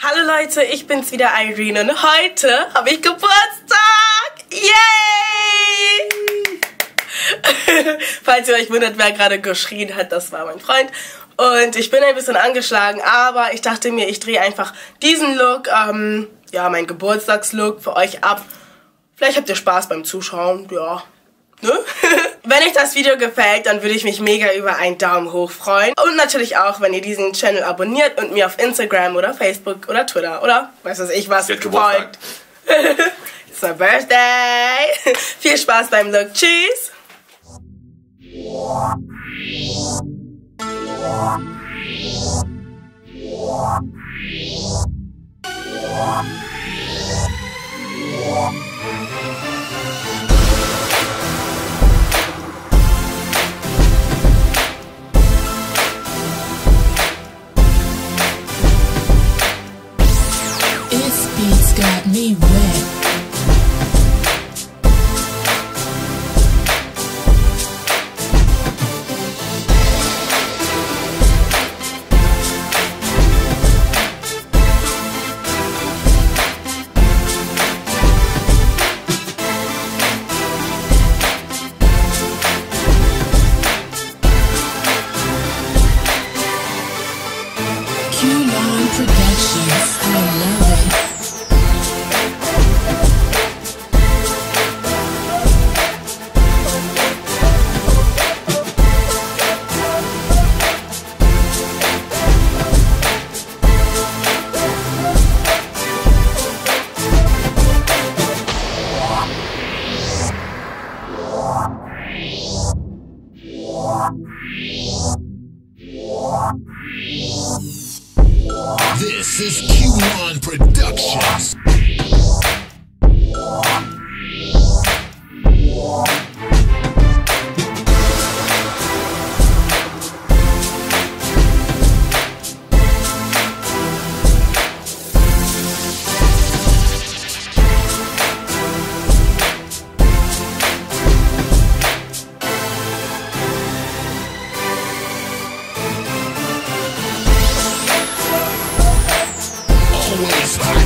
Hallo Leute, ich bin's wieder, Irene, und heute habe ich Geburtstag! Yay! Falls ihr euch wundert, wer gerade geschrien hat, das war mein Freund. Und ich bin ein bisschen angeschlagen, aber ich dachte mir, ich drehe einfach diesen Look, ja, mein Geburtstagslook für euch ab. Vielleicht habt ihr Spaß beim Zuschauen, ja. Ne? Wenn euch das Video gefällt, dann würde ich mich mega über einen Daumen hoch freuen. Und natürlich auch, wenn ihr diesen Channel abonniert und mir auf Instagram oder Facebook oder Twitter oder weiß was ich was folgt. It's my birthday! Viel Spaß beim Look. Tschüss! Got me wet. Q-Line Productions, I love it. This is Q-Line Productions. Always hot.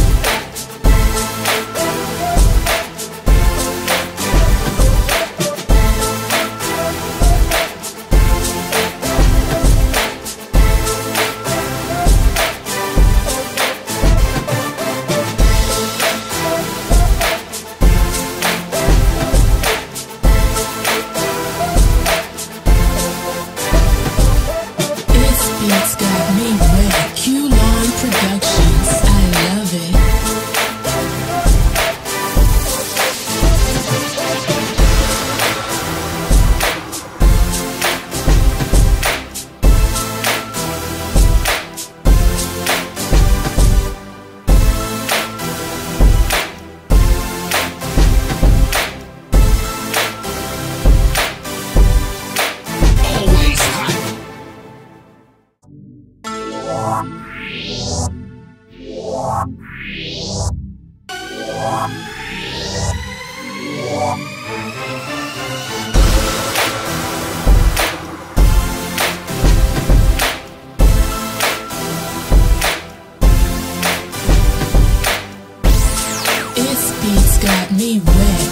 It's got me wet. Q-Line Productions, I love it. Always hot. It's got me wet.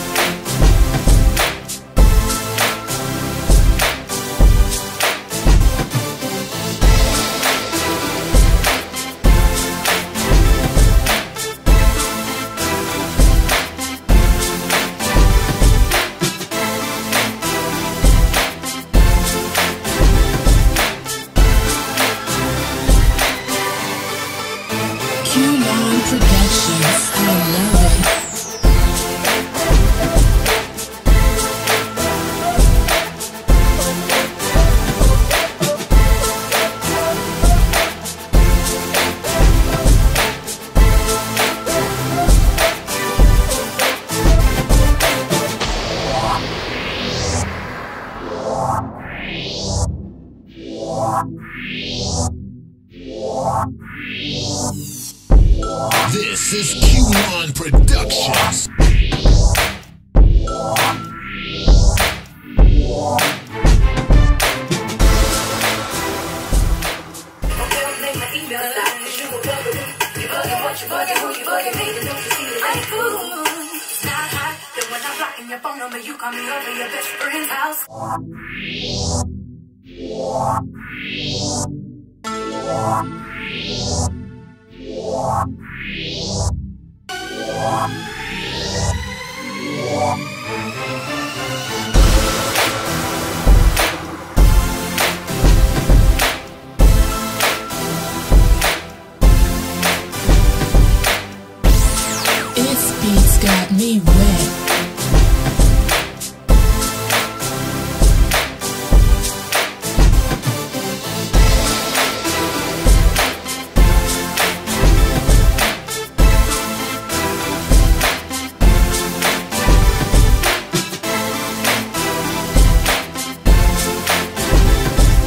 Q-Line Productions, I love it. This is Q-Line Productions. you need to know you see it ain't cool. It's not hot, then when I'm blocking your phone number, you call me over your best friend's house. This beat's got me wet.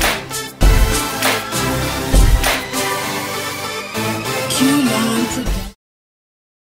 Q-Line Production.